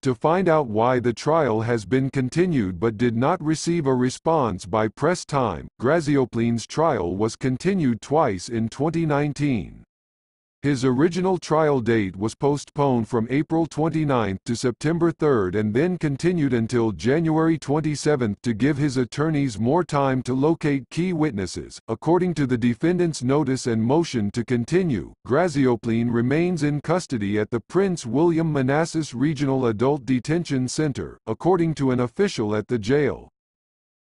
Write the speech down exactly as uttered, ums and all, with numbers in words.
to find out why the trial has been continued but did not receive a response by press time. Grazioplene's trial was continued twice in twenty nineteen. His original trial date was postponed from April twenty-ninth to September third and then continued until January twenty-seventh to give his attorneys more time to locate key witnesses. According to the defendant's notice and motion to continue, Grazioplene remains in custody at the Prince William-Manassas Regional Adult Detention Center, according to an official at the jail.